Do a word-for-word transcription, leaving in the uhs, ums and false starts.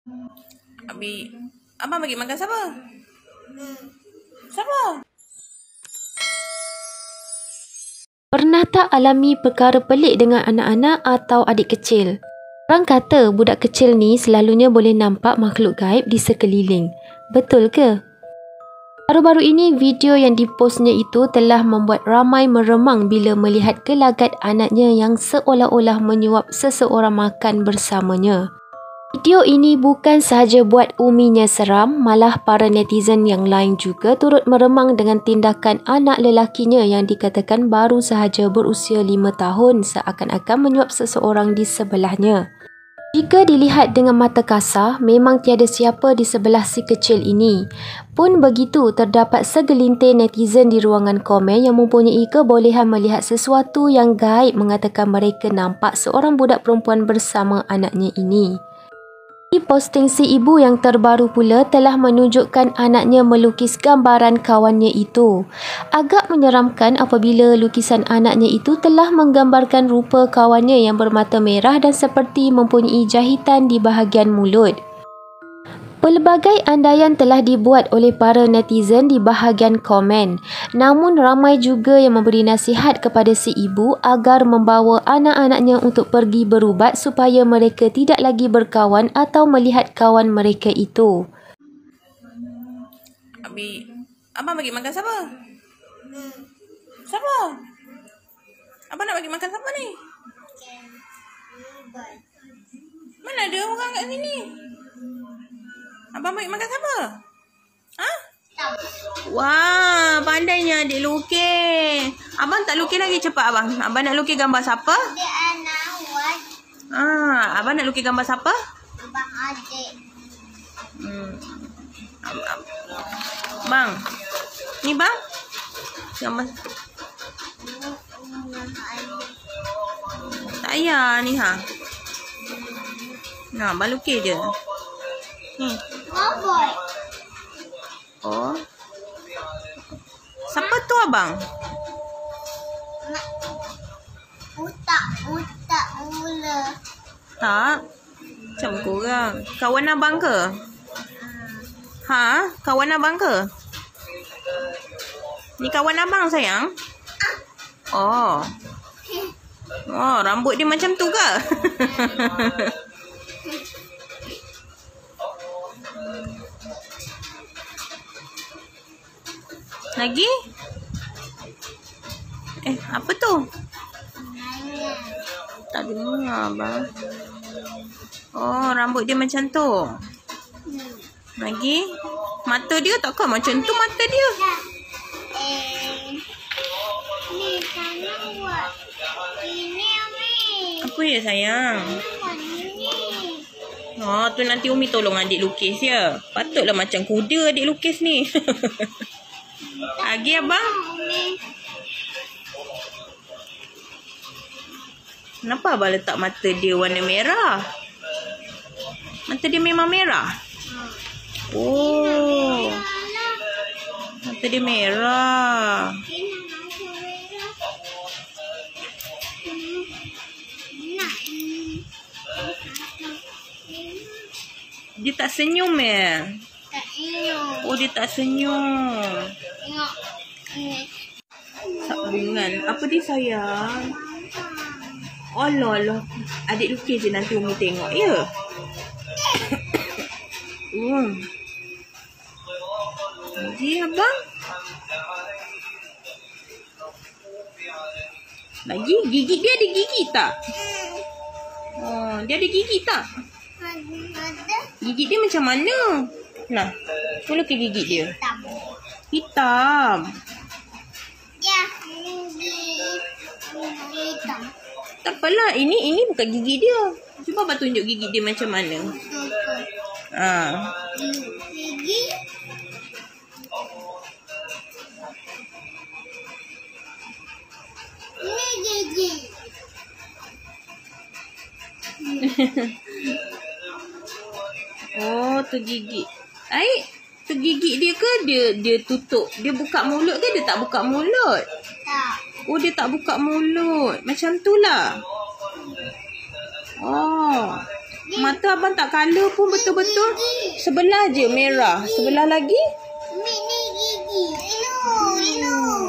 Abi, abang bagi makan siapa? Siapa? Pernah tak alami perkara pelik dengan anak-anak atau adik kecil? Orang kata budak kecil ni selalunya boleh nampak makhluk gaib di sekeliling. Betul ke? Baru-baru ini video yang dipostnya itu telah membuat ramai meremang bila melihat gelagat anaknya yang seolah-olah menyuap seseorang makan bersamanya. Video ini bukan sahaja buat uminya seram, malah para netizen yang lain juga turut meremang dengan tindakan anak lelakinya yang dikatakan baru sahaja berusia lima tahun seakan-akan menyuap seseorang di sebelahnya. Jika dilihat dengan mata kasar, memang tiada siapa di sebelah si kecil ini. Pun begitu, terdapat segelintir netizen di ruangan komen yang mempunyai kebolehan melihat sesuatu yang gaib mengatakan mereka nampak seorang budak perempuan bersama anaknya ini. Di posting si ibu yang terbaru pula telah menunjukkan anaknya melukis gambaran kawannya itu. Agak menyeramkan apabila lukisan anaknya itu telah menggambarkan rupa kawannya yang bermata merah dan seperti mempunyai jahitan di bahagian mulut. Pelbagai andaian telah dibuat oleh para netizen di bahagian komen. Namun ramai juga yang memberi nasihat kepada si ibu agar membawa anak-anaknya untuk pergi berubat supaya mereka tidak lagi berkawan atau melihat kawan mereka itu. Abi, abang bagi makan siapa? Siapa? Abang nak bagi makan siapa ni? Mana ada orang kat sini? Abang bagi makan siapa? Ha? Wah, pandainya adik lukis. Abang tak lukis lagi, cepat abang. Abang nak lukis gambar siapa? Dia anak awak. Ah, abang nak lukis gambar siapa? Abang adik. Hmm. Bang. Ni bang. Gambar. Tak payah ni ha. Nah, abang lukis je. Ni. Boy. Oh. Siapa tu abang? Utak, utak mula. Tak. Macam korang. Kawan abang ke? Ha? Kawan abang ke? Ni kawan abang sayang? Oh. Oh, rambut dia macam tu ke? Lagi? Eh, apa tu? Tak dengar abang. Oh, rambut dia macam tu. Lagi? Mata dia takkan macam tu mata dia. Eh, ni sana awak. Ini Umi. Apa ya sayang? Ini. Oh, tu nanti Umi tolong adik lukis ya. Patutlah macam kuda adik lukis ni. Lagi abang? Umi. Kenapa abang letak mata dia warna merah? Mata dia memang merah? Oh. Mata dia merah. Dia tak senyum eh? Tak ingat. Oh, dia tak senyum. Tengok. Ini. Sabungan. Apa dia sayang? Alah, alah. Adik lukis je nanti Umi tengok, ya? Hmm. Lagi abang? Lagi? Gigi dia ada gigi tak? Oh, dia ada gigi tak? Ada. Gigi dia macam mana? Nah, cuba ke gigi dia. Hitam. Hitam. Ya, gigi hitam. Tak apalah, ini ini bukan gigi dia. Cuba abang tunjuk gigi dia macam mana. Ha. Gigi. Ini gigi. Oh, tu gigi. Aik, tu gigi dia ke dia dia tutup? Dia buka mulut ke dia tak buka mulut? Tak. Oh, dia tak buka mulut. Macam tu lah. Oh. Mata abang tak colour pun betul-betul. Sebelah je merah. Sebelah lagi Mini gigi. Inu, inu.